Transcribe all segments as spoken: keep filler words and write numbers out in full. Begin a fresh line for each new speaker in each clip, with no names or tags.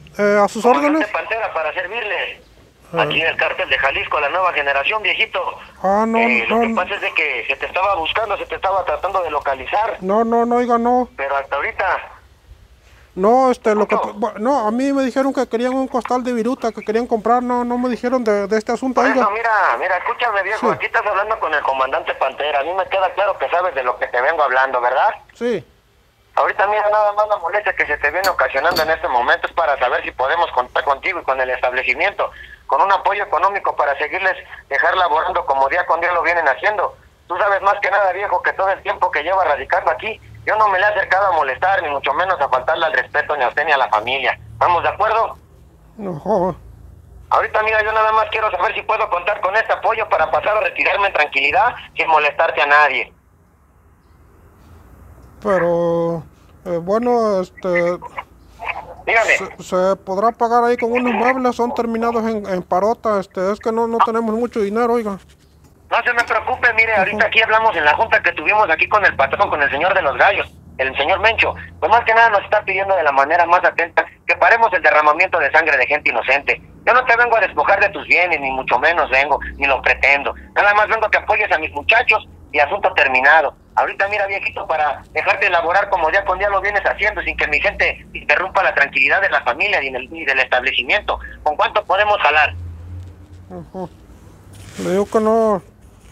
Eh, a sus órdenes.
Comandante Pantera, para servirle. Aquí
Eh,
en el cártel de Jalisco, la nueva generación, viejito.
ah, no,
Eh, lo que
no,
pasa es de que se te estaba buscando, se te estaba tratando de localizar,
no, no, no, oiga, no.
pero hasta ahorita,
No, este, lo que,
¿cómo?
bu- no, a mí me dijeron que querían un costal de viruta, que querían comprar, no, no me dijeron de, de este asunto,
Por
oiga.
eso, mira, mira, escúchame, viejo,
Sí,
aquí estás hablando con el comandante Pantera. A mí me queda claro que sabes de lo que te vengo hablando, ¿verdad?
sí.
Ahorita, mira, nada más la molestia que se te viene ocasionando en este momento es para saber si podemos contar contigo y con el establecimiento, con un apoyo económico para seguirles, dejar laborando como día con día lo vienen haciendo. Tú sabes más que nada, viejo, que todo el tiempo que lleva radicando aquí, yo no me le he acercado a molestar, ni mucho menos a faltarle al respeto ni a usted ni a la familia. ¿Vamos de acuerdo?
No,
Ahorita, mira, yo nada más quiero saber si puedo contar con este apoyo para pasar a retirarme en tranquilidad sin molestarte a nadie.
pero, eh, bueno, este,
Dígame.
se, se podrá pagar ahí con unos muebles, son terminados en, en parota, este, es que no, no tenemos mucho dinero, oiga.
No se me preocupe, mire, ahorita aquí hablamos en la junta que tuvimos aquí con el patrón, con el señor de los gallos, el señor Mencho. Pues más que nada nos está pidiendo de la manera más atenta que paremos el derramamiento de sangre de gente inocente. Yo no te vengo a despojar de tus bienes, ni mucho menos vengo, ni lo pretendo. Nada más vengo a que apoyes a mis muchachos y asunto terminado. Ahorita mira, viejito, para dejarte elaborar como día con día lo vienes haciendo, sin que mi gente interrumpa la tranquilidad de la familia y, del, y del establecimiento. ¿Con cuánto podemos jalar?
Ujú. Le digo que no,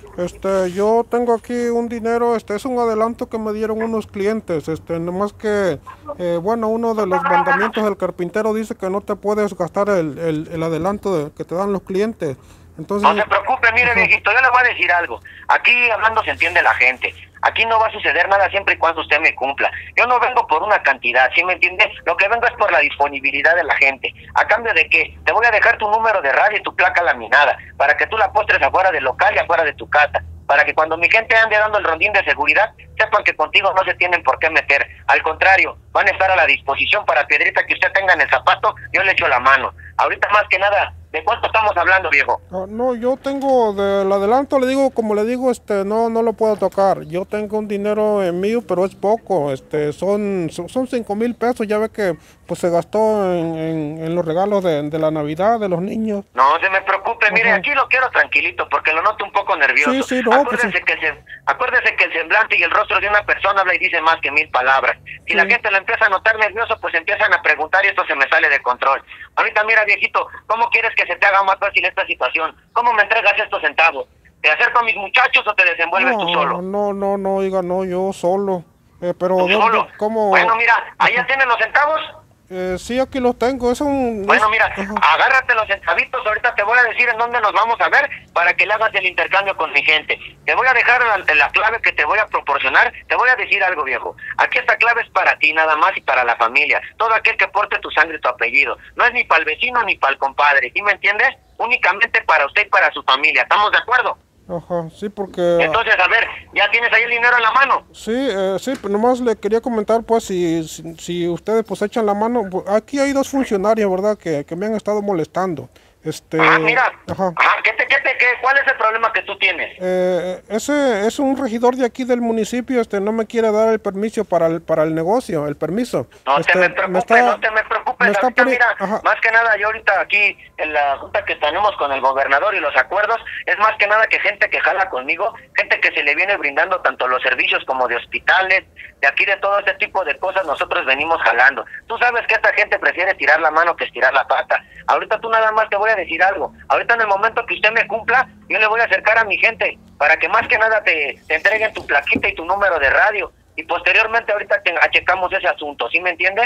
este, yo tengo aquí un dinero, este, es un adelanto que me dieron unos clientes, este, nomás que, eh, bueno, uno de los mandamientos del carpintero dice que no te puedes gastar el, el, el adelanto de- que te dan los clientes, entonces,
No se preocupe, mire,
ajá,
viejito, yo le voy a decir algo. Aquí hablando se entiende la gente. Aquí no va a suceder nada siempre y cuando usted me cumpla. Yo no vengo por una cantidad, ¿sí me entiende? Lo que vengo es por la disponibilidad de la gente. ¿A cambio de qué? Te voy a dejar tu número de radio y tu placa laminada para que tú la postres afuera del local y afuera de tu casa. Para que cuando mi gente ande dando el rondín de seguridad, sepan que contigo no se tienen por qué meter. Al contrario, van a estar a la disposición para piedrita que usted tenga en el zapato, yo le echo la mano. Ahorita más que nada, ¿de cuánto estamos hablando, viejo?
ah, no, yo tengo del adelanto, le digo, como le digo, este, no, no lo puedo tocar. Yo tengo un dinero en mío, pero es poco, este, son, son, son cinco mil pesos. Ya ve que, pues, se gastó en, en, en los regalos de, de la Navidad de los niños.
No se me preocupe, mire,
Ajá.
aquí lo quiero tranquilito porque lo noto un poco nervioso.
Sí, sí, no, pues
acuérdese,
sí.
que el, sem- acuérdese que el semblante y el rostro de una persona habla y dice más que mil palabras. Si la
Sí.
gente lo empieza a notar nervioso, pues empiezan a preguntar y esto se me sale de control. Ahorita mira, viejito, ¿cómo quieres que se te haga más fácil esta situación? ¿Cómo me entregas estos centavos? ¿Te acerco a mis muchachos o te desenvuelves tú
No,
solo?
no, no, no, oiga, no, yo solo. Eh, pero,
¿Tú
¿dónde-
solo?
¿cómo?
Bueno, mira, ¿allá tienen los centavos?
Eh, sí, aquí los tengo, es un...
Bueno,
es-
mira,
ajá.
agárrate los centavitos, ahorita te voy a decir en dónde nos vamos a ver para que le hagas el intercambio con mi gente. Te voy a dejar la, la clave que te voy a proporcionar, te voy a decir algo, viejo. Aquí esta clave es para ti nada más y para la familia, todo aquel que porte tu sangre y tu apellido. No es ni para el vecino ni para el compadre, ¿sí me entiendes? Únicamente para usted y para su familia, ¿estamos de acuerdo?
Ajá, sí, porque...
Entonces, a ver, ¿ya tienes ahí el dinero en la mano?
Sí, eh, sí, pero nomás le quería comentar, pues, si, si, si ustedes, pues, echan la mano. Pues, aquí hay dos funcionarios, ¿verdad?, que, que me han estado molestando. Este...
Ah, mira,
Ajá.
ajá, ¿qué te, qué te, qué, ¿cuál es el problema que tú tienes?
Eh, ese es un regidor de aquí del municipio, este, no me quiere dar el permiso para el, para el negocio, el permiso.
No
Este,
te me preocupes,
está-
no te me preocupes,
me está
ahorita
poni-
mira,
Ajá.
más que nada yo ahorita aquí en la junta que tenemos con el gobernador y los acuerdos, es más que nada que gente que jala conmigo, gente que se le viene brindando tanto los servicios como de hospitales, de aquí de todo este tipo de cosas nosotros venimos jalando. Tú sabes que esta gente prefiere tirar la mano que estirar la pata. Ahorita tú nada más te voy a decir algo, ahorita en el momento que usted me cumpla, yo le voy a acercar a mi gente para que más que nada te, te entreguen tu plaquita y tu número de radio. Y posteriormente ahorita te, checamos ese asunto, ¿sí me entiendes?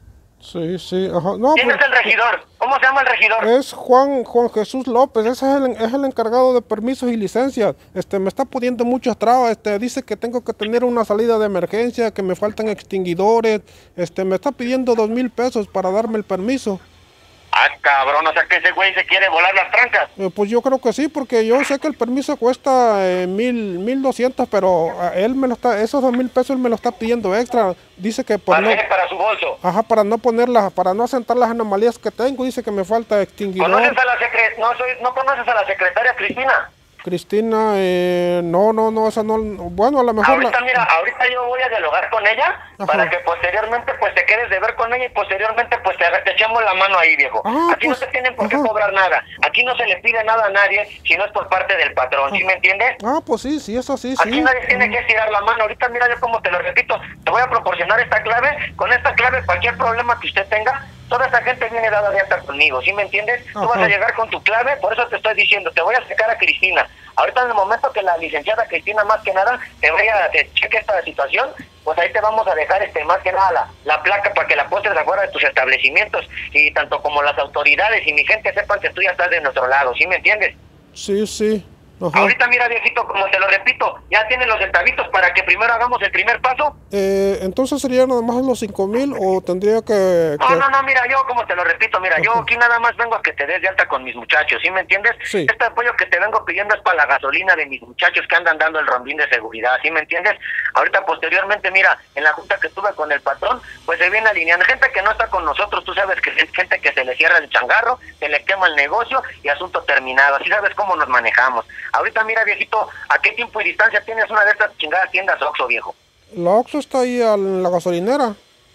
Sí, sí, ajá. No,
¿Quién
pues,
es el regidor? ¿Cómo se llama el regidor?
es Juan Juan Jesús López, ese es el, es el encargado de permisos y licencias. Este, me está poniendo muchas trabas, este, dice que tengo que tener una salida de emergencia, que me faltan extinguidores, este, me está pidiendo dos mil pesos para darme el permiso.
Ah, cabrón, o sea que ese güey se quiere volar las trancas.
Eh, pues yo creo que sí, porque yo sé que el permiso cuesta eh, mil, mil doscientos, pero a él me lo está, esos dos mil pesos él me lo está pidiendo extra. Dice que por
Para,
no,
él, para su bolso.
ajá, para no ponerlas, para no asentar las anomalías que tengo, dice que me falta extinguidor.
¿Conoces a la secre no, soy, ¿No conoces a la secretaria Cristina?
Cristina, eh, no, no, no, esa no, bueno, a lo mejor...
Ahorita,
la...
mira, ahorita yo voy a dialogar con ella. Ajá. Para que posteriormente, pues, te quedes de ver con ella y posteriormente, pues, te, te echamos la mano ahí, viejo.
Ah,
Aquí
pues,
no se tienen por
ajá.
qué cobrar nada. Aquí no se le pide nada a nadie si no es por parte del patrón, ¿sí me entiendes?
Ah, pues sí, sí, eso sí,
Aquí
sí.
nadie tiene que estirar la mano. Ahorita, mira, yo como te lo repito, te voy a proporcionar esta clave. Con esta clave, cualquier problema que usted tenga, toda esa gente viene dada de alta conmigo, ¿sí me entiendes? Ajá. Tú vas a llegar con tu clave, por eso te estoy diciendo, te voy a sacar a Cristina. Ahorita en el momento que la licenciada Cristina más que nada te vaya, te cheque esta situación, pues ahí te vamos a dejar este más que nada la, la placa para que la postes afuera de tus establecimientos y tanto como las autoridades y mi gente sepan que tú ya estás de nuestro lado, ¿sí me entiendes?
Sí, sí. Ajá.
Ahorita mira, viejito, como te lo repito, ya tienes los centavitos para que primero hagamos el primer paso.
Eh, entonces sería nada más los cinco mil o tendría que, que...
No, no, no, mira, yo como te lo repito, mira, Ajá. yo aquí nada más vengo a que te des de alta con mis muchachos, ¿sí me entiendes?
Sí.
Este apoyo que te vengo pidiendo es para la gasolina de mis muchachos que andan dando el rondín de seguridad, ¿sí me entiendes? Ahorita posteriormente, mira, en la junta que estuve con el patrón, pues se viene alineando gente que no está con nosotros, tú sabes que es gente que se le cierra el changarro, se le quema el negocio y asunto terminado, así sabes cómo nos manejamos. Ahorita mira, viejito, ¿a qué tiempo y distancia tienes una de estas chingadas tiendas Oxxo, viejo?
La Oxxo está ahí en la gasolinera.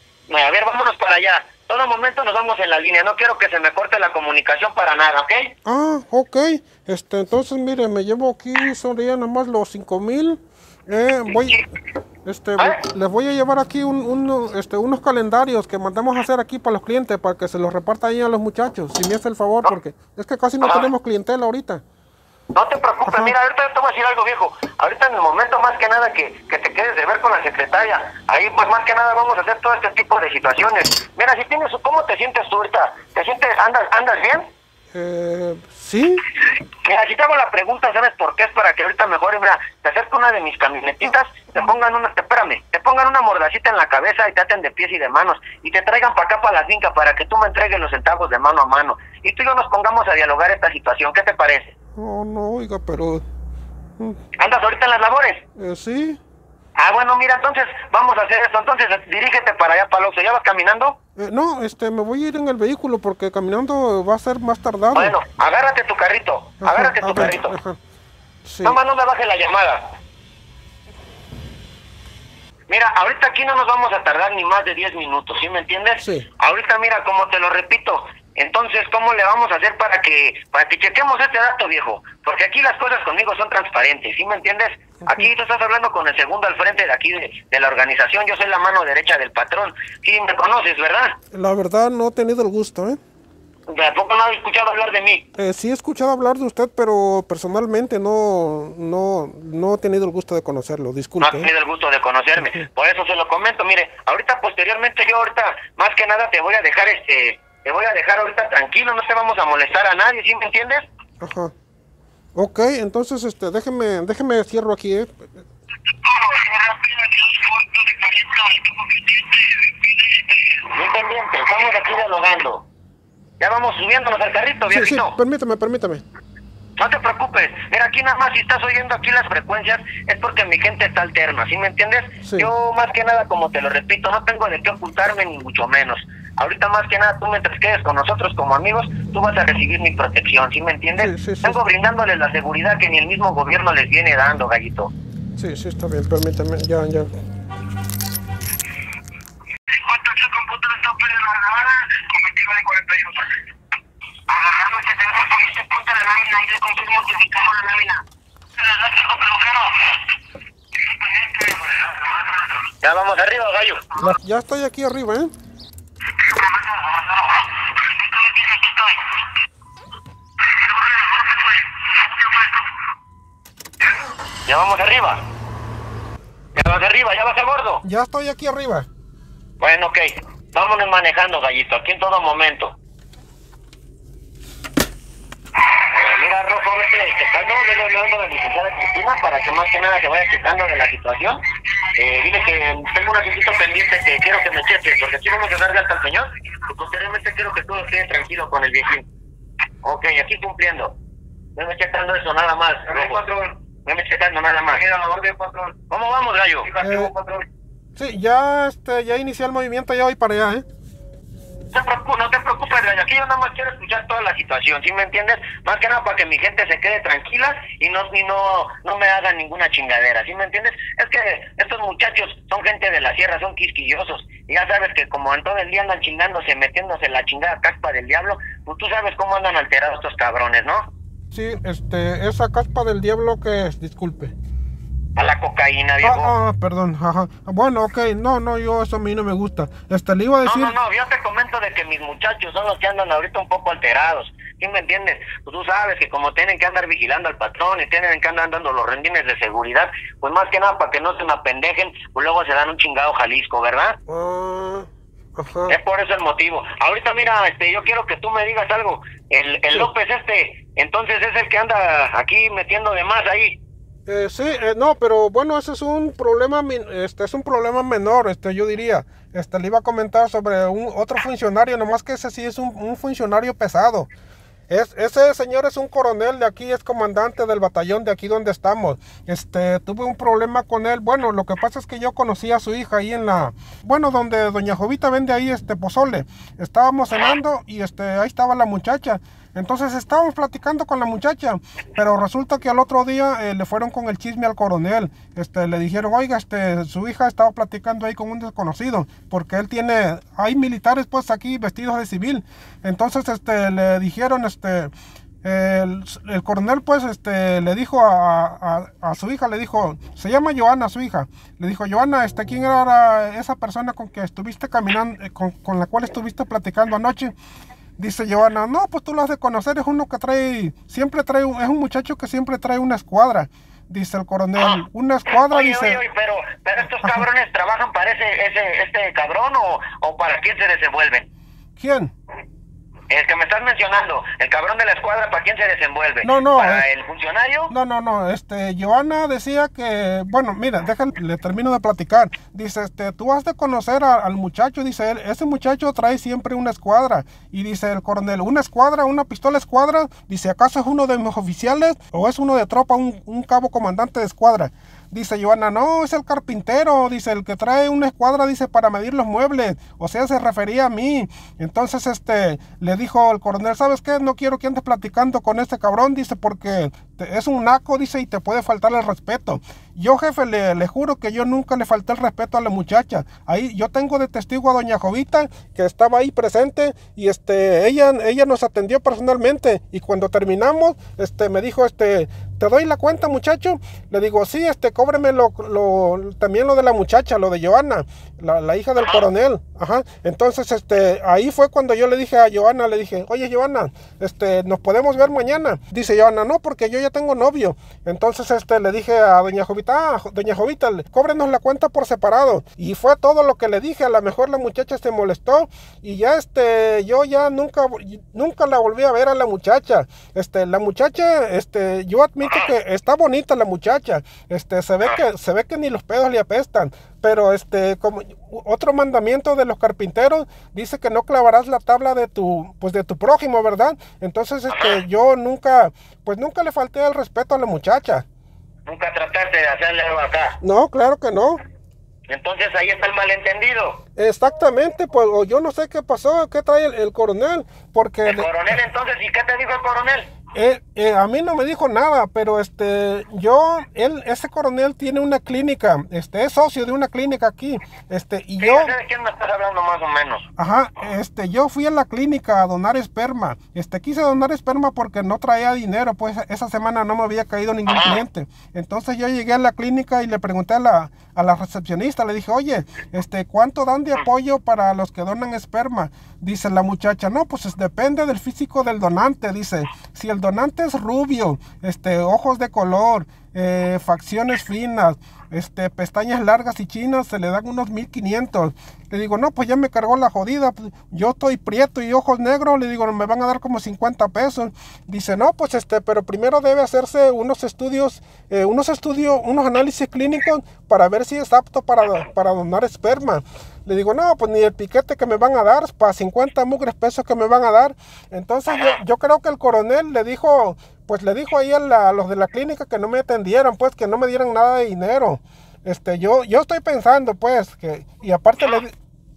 A ver, vámonos para allá. Todo momento nos vamos en la línea. No quiero que se me corte la comunicación para nada, ¿ok?
Ah, ok. Este, entonces, mire, me llevo aquí, serían nada más los cinco mil. Eh, voy, este, ¿Eh? les voy a llevar aquí un, un, este, unos calendarios que mandamos a hacer aquí para los clientes, para que se los reparta ahí a los muchachos, si me hace el favor, ¿no? Porque es que casi no Ajá. tenemos clientela ahorita.
No te preocupes, Ajá. mira, ahorita te voy a decir algo, viejo. Ahorita en el momento más que nada que, que te quedes de ver con la secretaria, ahí pues más que nada vamos a hacer todo este tipo de situaciones. Mira, si tienes, ¿cómo te sientes tú ahorita? ¿Te sientes, andas, andas bien?
Eh, sí.
Mira, si te hago la pregunta, ¿sabes por qué? Es para que ahorita mejor, mira, te acerco una de mis camionetitas, te pongan una, te, espérame, te pongan una mordacita en la cabeza y te aten de pies y de manos, y te traigan para acá, para la finca, para que tú me entregues los centavos de mano a mano, y tú y yo nos pongamos a dialogar esta situación, ¿qué te parece?
No, no, oiga, pero...
¿Andas ahorita en las labores?
Eh, sí.
Ah, bueno, mira, entonces, vamos a hacer esto, entonces, dirígete para allá, para el Oxxo, ¿ya vas caminando?
Eh, no, este, me voy a ir en el vehículo porque caminando va a ser más tardado.
Bueno, agárrate tu carrito,
ajá,
agárrate tu
ver,
carrito.
Ajá. Sí.
Nomás no me baje la llamada. Mira, ahorita aquí no nos vamos a tardar ni más de diez minutos, ¿sí me entiendes?
Sí.
Ahorita, mira, como te lo repito, entonces, ¿cómo le vamos a hacer para que para que chequemos este dato, viejo? Porque aquí las cosas conmigo son transparentes, ¿sí me entiendes? Uh-huh. Aquí tú estás hablando con el segundo al frente de aquí de, de la organización, yo soy la mano derecha del patrón. Sí, me conoces, ¿verdad?
La verdad no he tenido el gusto, ¿eh?
¿De poco no has escuchado hablar de mí?
Eh, sí he escuchado hablar de usted, pero personalmente no no no he tenido el gusto de conocerlo, disculpe.
No has tenido el gusto de conocerme, uh-huh. Por eso se lo comento. Mire, ahorita posteriormente yo ahorita, más que nada te voy a dejar este... Te voy a dejar ahorita tranquilo, no te vamos a molestar a nadie, ¿sí me entiendes?
Ajá. Ok, entonces, este, déjeme, déjeme cierro aquí, ¿eh?
Bien pendiente, estamos aquí dialogando. Ya vamos subiéndonos al carrito, viejito.
Sí, sí, permítame, permítame.
No te preocupes, mira, aquí nada más si estás oyendo aquí las frecuencias es porque mi gente está alterna, ¿sí me entiendes? Sí. Yo más que nada, como te lo repito, no tengo de qué ocultarme ni mucho menos. Ahorita más que nada, tú mientras quedes con nosotros como amigos, tú vas a recibir mi protección, ¿sí me entiendes? Sí, sí, sí. Vengo brindándoles la seguridad que ni el mismo gobierno les viene dando, gallito.
Sí, sí, está bien, permítame, ya, ya.
Ya vamos arriba, gallo.
La, ya estoy aquí arriba, ¿eh?
Ya vamos arriba. Ya vas arriba, ya vas a bordo.
Ya estoy aquí arriba.
Bueno, ok. Vámonos manejando, gallito, aquí en todo momento. Eh, mira, Rojo, vete checando, vele hablando a la licenciada Cristina para que más que nada se vaya checando de la situación. Eh, dile que tengo un asunto pendiente que quiero que me cheques, porque aquí vamos a dar de alta al señor y posteriormente quiero que todo quede tranquilo con el viejito. Ok, aquí cumpliendo. Venme checando eso, nada más. Venme checando nada más. ¿Cómo vamos, gallo?
Eh, sí, ya, este, ya inicié el movimiento, ya voy para allá, ¿eh?
No te preocupes, no te preocupes. preocupes, gallo, aquí yo nada más quiero escuchar toda la situación, ¿sí me entiendes? Más que nada para que mi gente se quede tranquila y no y no, no me hagan ninguna chingadera, ¿sí me entiendes? Es que estos muchachos son gente de la sierra, son quisquillosos, y ya sabes que como en todo el día andan chingándose, metiéndose la chingada caspa del diablo, pues tú sabes cómo andan alterados estos cabrones, ¿no?
Sí, este, esa caspa del diablo que es, disculpe.
A la cocaína, viejo.
Ah, ah, perdón, ajá. Bueno, ok, no, no, yo eso a mí no me gusta. Este, le iba a decir...
No, no, no, yo te comento de que mis muchachos son los que andan ahorita un poco alterados, ¿sí me entiendes? Pues tú sabes que como tienen que andar vigilando al patrón y tienen que andar dando los rendines de seguridad, pues más que nada para que no se me apendejen, pues luego se dan un chingado Jalisco, ¿verdad?
Ah, ajá.
Es por eso el motivo. Ahorita mira, este, yo quiero que tú me digas algo. El, el
Sí.
López este, entonces es el que anda aquí metiendo de más ahí.
Eh, sí, eh, no, pero bueno, ese es un problema, min- este, es un problema menor, este, yo diría. Este, le iba a comentar sobre un otro funcionario, nomás que ese sí es un, un funcionario pesado. Es, ese señor es un coronel de aquí, es comandante del batallón de aquí donde estamos. Este, tuve un problema con él. Bueno, lo que pasa es que yo conocí a su hija ahí en la, bueno, donde doña Jovita vende ahí este pozole. Estábamos cenando y este, ahí estaba la muchacha. Entonces estábamos platicando con la muchacha, pero resulta que al otro día eh, le fueron con el chisme al coronel. Este, le dijeron, oiga, este, su hija estaba platicando ahí con un desconocido, porque él tiene, hay militares pues aquí vestidos de civil. Entonces este, le dijeron, este, el, el coronel pues este, le dijo a, a, a su hija, le dijo, se llama Joana su hija, le dijo, Joana, este, ¿quién era esa persona con que estuviste caminando, eh, con, con la cual estuviste platicando anoche? Dice Joana, no, pues tú lo has de conocer, es uno que trae, siempre trae, un- es un muchacho que siempre trae una escuadra. Dice el coronel, una escuadra,
Oye,
dice...
oye, oye, pero, pero estos cabrones trabajan para ese, ese, este cabrón o, o para quién se desenvuelven.
¿Quién?
El que me estás mencionando, el cabrón de la escuadra, ¿para quién se desenvuelve?
No, no,
¿Para
es-
el funcionario?
No, no, no, este, Joana decía que, bueno, mira, déjale, le termino de platicar. Dice, este, tú has de conocer a- al muchacho, dice él, ese muchacho trae siempre una escuadra. Y dice el coronel, ¿una escuadra, una pistola escuadra? Dice, ¿acaso es uno de mis oficiales o es uno de tropa, un, un cabo comandante de escuadra? Dice Joana, no, es el carpintero, dice, el que trae una escuadra, dice, para medir los muebles, o sea, se refería a mí. Entonces, este, le dijo el coronel, ¿sabes qué? No quiero que andes platicando con este cabrón, dice, porque te- es un naco, dice, y te puede faltar el respeto. Yo, jefe, le, le juro que yo nunca le falté el respeto a la muchacha. Ahí, yo tengo de testigo a doña Jovita, que estaba ahí presente, y este, ella, ella nos atendió personalmente, y cuando terminamos, este, me dijo, este, ¿te doy la cuenta, muchacho? Le digo, sí, este, cóbreme lo, lo- también lo de la muchacha, lo de Joana, la, la hija del coronel. Ajá. Entonces, este, ahí fue cuando yo le dije a Joana, le dije, oye, Joana, este, ¿nos podemos ver mañana? Dice Joana, no, porque yo ya tengo novio. Entonces, este, le dije a doña Jovita, ah, doña Jovita, cóbrenos la cuenta por separado. Y fue todo lo que le dije. A lo mejor la muchacha se molestó y ya, este, yo ya nunca, nunca la volví a ver a la muchacha. Este, la muchacha, este, yo admito que está bonita la muchacha. Este, se ve que, se ve que ni los pedos le apestan. Pero este, como otro mandamiento de los carpinteros dice que no clavarás la tabla de tu, pues de tu prójimo, ¿verdad? Entonces, este, yo nunca, pues nunca le falté el respeto a la muchacha.
Nunca trataste de hacerle algo acá.
No, claro que no.
Entonces ahí está el malentendido.
Exactamente, pues o yo no sé qué pasó, qué trae el, el coronel, porque
El coronel, entonces, ¿y qué te dijo el coronel?
Eh, eh, a mí no me dijo nada, pero este, yo, él, ese coronel tiene una clínica, este, es socio de una clínica aquí, este, y
Sí,
yo,
ya sé de quién me estás hablando más o menos.
ajá, este, yo fui a la clínica a donar esperma, este, quise donar esperma porque no traía dinero, pues esa semana no me había caído ningún
Ajá.
cliente, entonces yo llegué a la clínica y le pregunté a la, a la recepcionista, le dije, oye, este, ¿cuánto dan de apoyo para los que donan esperma? Dice la muchacha, no, pues es- depende del físico del donante, dice, si el donante es rubio, este, ojos de color, eh, facciones finas, este, pestañas largas y chinas, se le dan unos mil quinientos. Le digo, no, pues ya me cargó la jodida, pues, yo estoy prieto y ojos negros, le digo, me van a dar como cincuenta pesos. Dice, no, pues este, pero primero debe hacerse unos estudios, eh, unos estudios, unos análisis clínicos para ver si es apto para, para donar esperma. Le digo, no, pues ni el piquete que me van a dar, para cincuenta mugres pesos que me van a dar. Entonces yo, yo creo que el coronel le dijo, pues le dijo ahí a, la- a los de la clínica que no me atendieran, pues que no me dieran nada de dinero. Este, yo, yo estoy pensando, pues, que, y aparte le, di-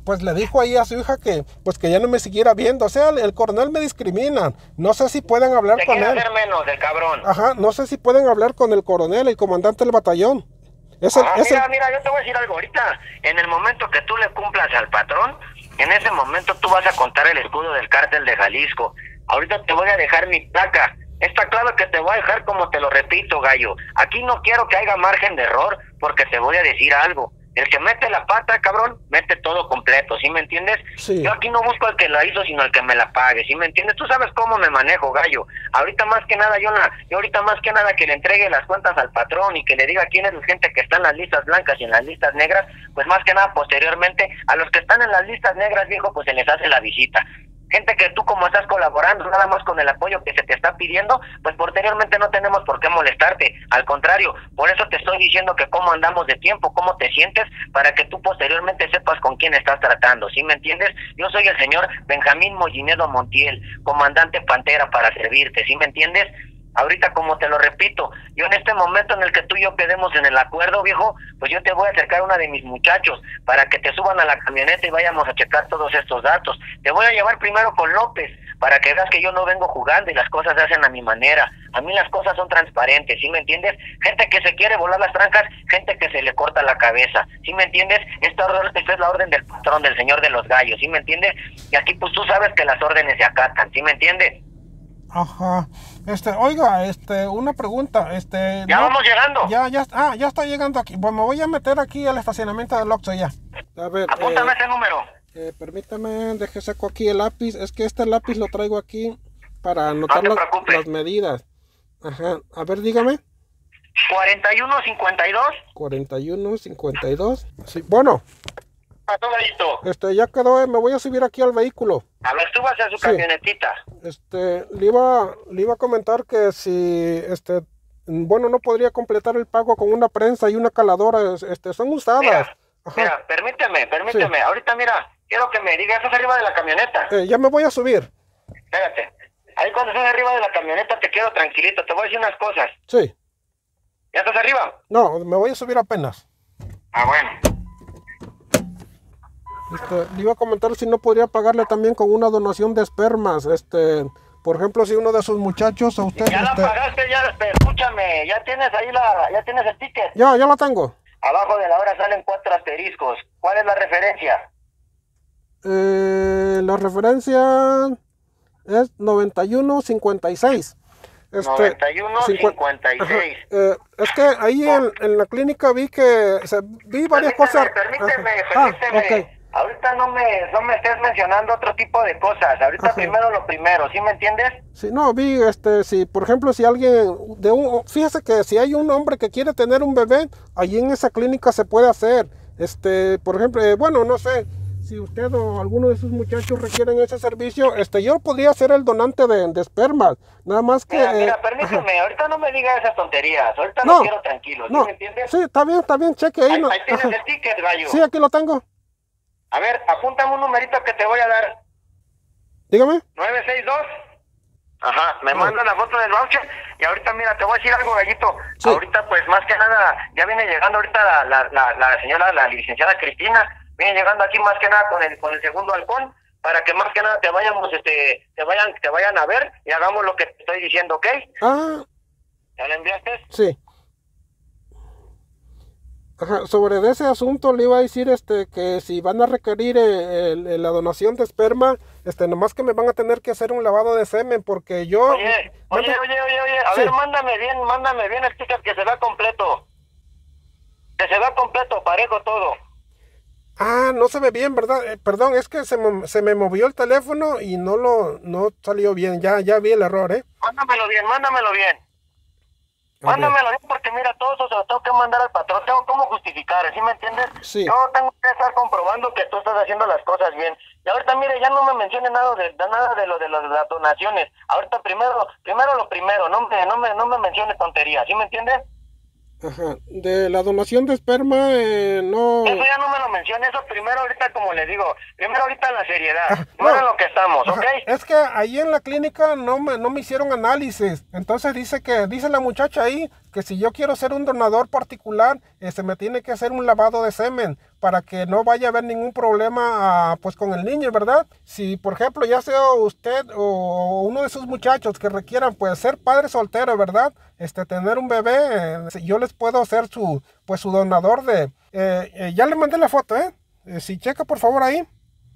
pues le dijo ahí a su hija que pues que ya no me siguiera viendo. O sea, el, el coronel me discrimina. No sé si pueden hablar
Te
con
quiere
él.
hacer menos, el cabrón.
Ajá, no sé si pueden hablar con el coronel, el comandante del batallón. Es el,
Ah,
es
mira,
el...
mira, yo te voy a decir algo. Ahorita, en el momento que tú le cumplas al patrón, en ese momento tú vas a contar el escudo del cártel de Jalisco. Ahorita te voy a dejar mi placa. Está claro que te voy a dejar como te lo repito, gallo. Aquí no quiero que haya margen de error, porque te voy a decir algo. El que mete la pata, cabrón, mete todo completo, ¿sí me entiendes?
Sí.
Yo aquí no busco al que la hizo, sino al que me la pague, ¿sí me entiendes? Tú sabes cómo me manejo, gallo. Ahorita más que nada, yo, la, yo ahorita más que nada que le entregue las cuentas al patrón y que le diga quién es la gente que está en las listas blancas y en las listas negras, pues más que nada posteriormente, a los que están en las listas negras, viejo, pues se les hace la visita. Gente que tú como estás colaborando nada más con el apoyo que se te está pidiendo, pues posteriormente no tenemos por qué molestarte, al contrario, por eso te estoy diciendo que cómo andamos de tiempo, cómo te sientes, para que tú posteriormente sepas con quién estás tratando, ¿sí me entiendes? Yo soy el señor Benjamín Mollinedo Montiel, comandante Pantera, para servirte, ¿sí me entiendes? Ahorita, como te lo repito, yo en este momento en el que tú y yo quedemos en el acuerdo, viejo, pues yo te voy a acercar a una de mis muchachos para que te suban a la camioneta y vayamos a checar todos estos datos. Te voy a llevar primero con López para que veas que yo no vengo jugando y las cosas se hacen a mi manera. A mí las cosas son transparentes, ¿sí me entiendes? Gente que se quiere volar las trancas, gente que se le corta la cabeza, ¿sí me entiendes? Esta, orden, esta es la orden del patrón, del señor de los gallos, ¿sí me entiendes? Y aquí pues tú sabes que las órdenes se acatan, ¿sí me entiendes?
Ajá. Este, oiga, este, una pregunta, este...
Ya
no,
vamos llegando.
Ya, ya, ah, ya está llegando aquí. Pues me voy a meter aquí al estacionamiento del Oxxo ya. A ver,
Apúntame
eh,
ese número.
eh, permítame, deje saco aquí el lápiz. Es que este lápiz lo traigo aquí para anotar
No te
las,
preocupes.
las medidas. Ajá, a ver, dígame.
cuarenta y uno cincuenta y dos.
cuarenta y uno cincuenta y dos. Sí, bueno,
A todo listo.
este, ya quedó, eh, me voy a subir aquí al vehículo.
A ver, tú vas a su
Sí.
camionetita.
Este, le iba, le iba a comentar que si, este, bueno, no podría completar el pago con una prensa y una caladora, es- este, son usadas.
Mira,
Ajá.
mira, permíteme, permíteme.
Sí.
Ahorita, mira, quiero que me digas, ¿estás arriba de la camioneta?
Eh, ya me voy a subir.
Espérate. Ahí cuando estás arriba de la camioneta te quedo tranquilito. Te voy a decir unas cosas.
Sí.
¿Ya estás arriba?
No, me voy a subir apenas.
Ah, bueno.
Este, le iba a comentar si no podría pagarle también con una donación de espermas. Este, por ejemplo, si uno de sus muchachos a usted.
Ya la
este,
pagaste, ya, pero escúchame. Ya tienes ahí la, ya tienes el ticket.
ya, ya la tengo.
Abajo de la hora salen cuatro asteriscos. ¿Cuál es la referencia?
Eh, la referencia es noventa y uno cincuenta y seis. Este,
noventa y uno cincuenta y seis.
Ajá, eh, es que ahí en, en la clínica vi que o sea, vi varias cosas.
Permíteme,
Ajá.
permíteme.
Ah, ok.
Ahorita no me, no me estés mencionando otro tipo de cosas. Ahorita
Ajá.
primero lo primero, ¿sí me entiendes?
Sí, no, vi, este, si, por ejemplo, si alguien, de un, fíjese que si hay un hombre que quiere tener un bebé, allí en esa clínica se puede hacer, este, por ejemplo, eh, bueno, no sé, si usted o alguno de sus muchachos requieren ese servicio, este, yo podría ser el donante de, de espermas, nada más que...
Mira,
eh,
mira, permíteme,
ajá.
ahorita no me digas esas tonterías. Ahorita
No,
lo quiero tranquilo, ¿sí
No,
me entiendes?
sí, está bien, está bien, cheque ahí.
Ahí,
no,
ahí tienes
ajá.
el ticket, gallo.
Sí, aquí lo tengo,
A ver, apúntame un numerito que te voy a dar.
dígame.
nueve seis dos. Ajá, me
Ah.
manda la foto del voucher. Y ahorita, mira, te voy a decir algo, gallito.
Sí.
Ahorita, pues, más que nada, ya viene llegando ahorita la, la, la, la señora, la licenciada Cristina. Viene llegando aquí más que nada con el, con el segundo halcón, para que más que nada te vayamos, este, te vayan, te vayan a ver y hagamos lo que te estoy diciendo, ¿ok?
Ah,
¿Ya le enviaste?
sí. Ajá, sobre ese asunto le iba a decir este que si van a requerir eh, el- el- la donación de esperma, este nomás que me van a tener que hacer un lavado de semen porque yo
Oye, oye,
manda-
oye, oye, oye, a
Sí.
ver, mándame bien, mándame bien el ticket que se vea completo. Que se vea completo, parejo todo.
Ah, no se ve bien, ¿verdad? Eh, perdón, es que se me, se me movió el teléfono y no lo no salió bien. Ya ya vi el error, ¿eh?
Mándamelo bien, mándamelo bien.
A ver.
Mándamelo bien porque mira, todo eso se lo tengo que mandar al patrón. Tengo cómo justificar, ¿sí me entiendes?
Sí.
Yo tengo que estar comprobando que tú estás haciendo las cosas bien. Y ahorita, mire, ya no me mencione nada de, de nada de lo de, lo de las donaciones. Ahorita primero, primero lo primero, no me, no me, no me mencione tonterías, ¿sí me entiendes?
Ajá, de la donación de esperma eh, no.
Eso ya no me lo mencione, eso primero ahorita, como le digo, primero ahorita la seriedad,
Ajá,
no
no.
en lo que estamos, ¿ok?
Ajá, es que ahí en la clínica no me, no me hicieron análisis. Entonces dice que, dice la muchacha ahí, que si yo quiero ser un donador particular, eh, se me tiene que hacer un lavado de semen. para que no vaya a haber ningún problema ah, pues con el niño, ¿verdad? Si por ejemplo ya sea usted o uno de sus muchachos que requieran pues ser padre soltero, ¿verdad? Este, tener un bebé, eh, yo les puedo ser su pues su donador de... Eh, eh, ya le mandé la foto, ¿eh? eh si checa por favor ahí.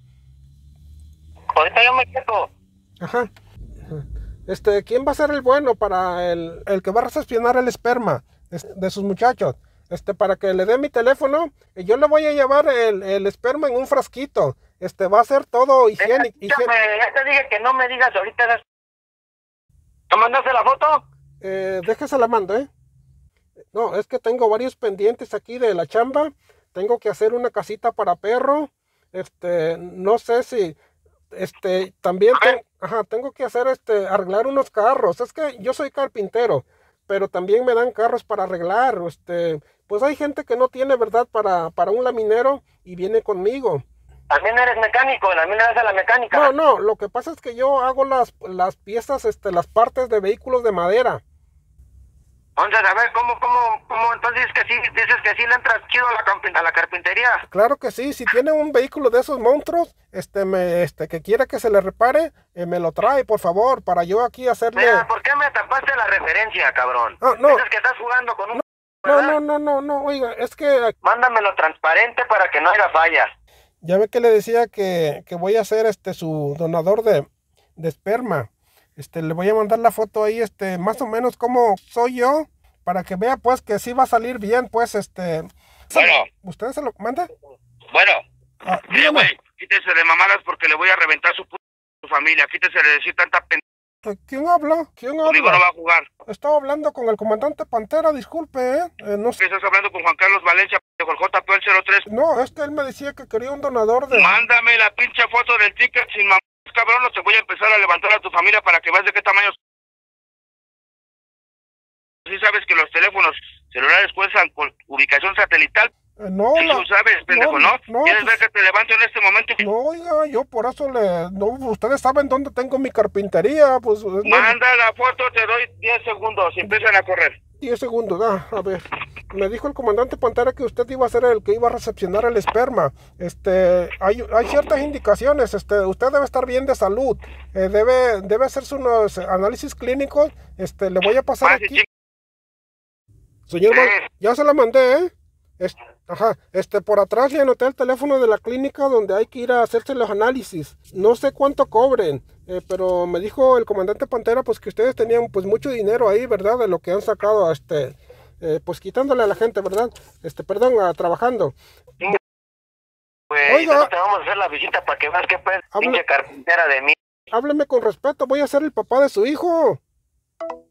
Ahorita yo me checo.
Ajá. Este, ¿quién va a ser el bueno para el, el que va a recepcionar el esperma de, de sus muchachos? Este, para que le dé mi teléfono, y yo le voy a llevar el, el esperma en un frasquito. Este, va a ser todo higiénico.
Ya te dije que no me digas ahorita. ¿Te mandaste la foto?
Eh, déjese la mando, ¿eh? No, es que tengo varios pendientes aquí de la chamba. Tengo que hacer una casita para perro. Este, no sé si... Este, también te, ajá, tengo que hacer, este, arreglar unos carros. Es que yo soy carpintero, pero también me dan carros para arreglar. Este, pues hay gente que no tiene, ¿verdad? Para, para un laminero y viene conmigo.
También eres mecánico, también eres a la mecánica.
No, no, lo que pasa es que yo hago las, las piezas, este, las partes de vehículos de madera.
Entonces, a ver, ¿cómo, cómo, cómo? Entonces que sí, dices que sí le entras chido a la, a la carpintería.
Claro que sí, si tiene un vehículo de esos monstruos, este, me, este, que quiera que se le repare, eh, me lo trae, por favor, para yo aquí hacerle...
Mira, ¿por qué me tapaste la referencia, cabrón?
Ah, no.
Dices que estás jugando con un...
No, no, no, no, no, oiga, es que...
Mándamelo transparente para que no haya fallas.
Ya ve que le decía que, que voy a ser, este, su donador de, de esperma. Este, le voy a mandar la foto ahí, este, más o menos cómo soy yo, para que vea, pues, que sí va a salir bien, pues, este...
Bueno.
¿Usted se lo manda?
Bueno.
Ah,
mire, güey, quítese de mamadas porque le voy a reventar su, su familia. Quítese de decir tanta pen...
¿Quién habla? ¿Quién habla?
Conmigo no va a jugar.
Estaba hablando con el comandante Pantera, disculpe, ¿eh? eh no sé.
Estás hablando con Juan Carlos Valencia, con el J P el cero tres.
No, es que él me decía que quería un donador de...
Mándame la pinche foto del ticket sin mamadas, cabrón, o te voy a empezar a levantar a tu familia para que veas de qué tamaño... Sí sabes que los teléfonos celulares cuestan con ubicación satelital.
Eh, no,
sí, la... tú sabes, pendejo, ¿no? ¿no? no ¿Quieres pues... ver que te levanto en este momento?
No, oiga, yo por eso le... No, ustedes saben dónde tengo mi carpintería, pues...
Manda no... la foto, te doy diez segundos y empiezan a correr.
diez segundos, ah, a ver. Me dijo el comandante Pantera que usted iba a ser el que iba a recepcionar el esperma. Este, hay, hay ciertas indicaciones. Este, usted debe estar bien de salud. Eh, debe, debe hacerse unos análisis clínicos. Este, le voy a pasar ah, aquí. Sí, señor, sí. Ya se la mandé, ¿eh? Este, ajá, este, por atrás le anoté el teléfono de la clínica donde hay que ir a hacerse los análisis. No sé cuánto cobren, eh, pero me dijo el comandante Pantera pues que ustedes tenían pues mucho dinero ahí, ¿verdad? De lo que han sacado, este, eh, pues quitándole a la gente, ¿verdad? Este, perdón, a, trabajando.
Pues, oiga, te vamos a hacer la visita para que veas qué pues, pinche carpintera de mí.
Hábleme con respeto, voy a ser el papá de su hijo.